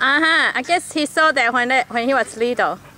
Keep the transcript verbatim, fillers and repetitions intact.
Uh huh. I guess he saw that when it, when he was little.